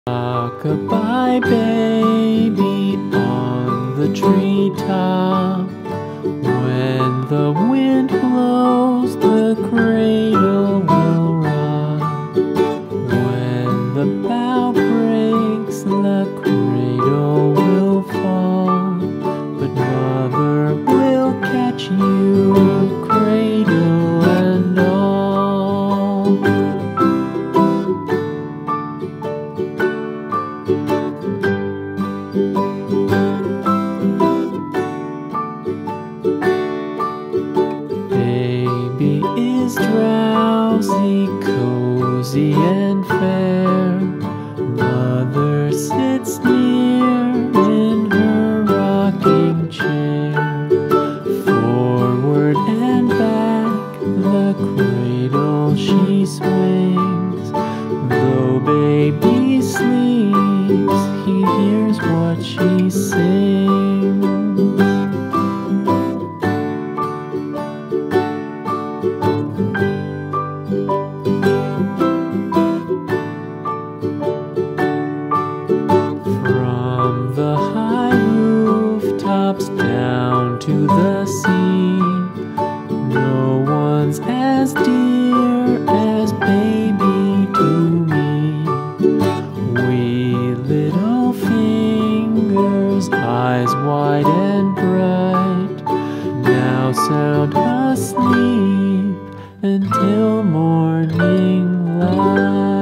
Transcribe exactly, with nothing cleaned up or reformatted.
Rock-a-bye baby on the treetop. When the wind blows, the cradle will rock. When the bough breaks, the cradle will fall. But mother will catch you, cradle and all. Baby is drowsy, cozy and fair. Mother sits near in her rocking chair. Forward and back the cradle she swings. Though baby sleeps, he hears what she sings. From the high rooftops down to the sea, no one's as dear as baby to me. Wee little fingers, eyes wide and bright, now sound asleep until morning light.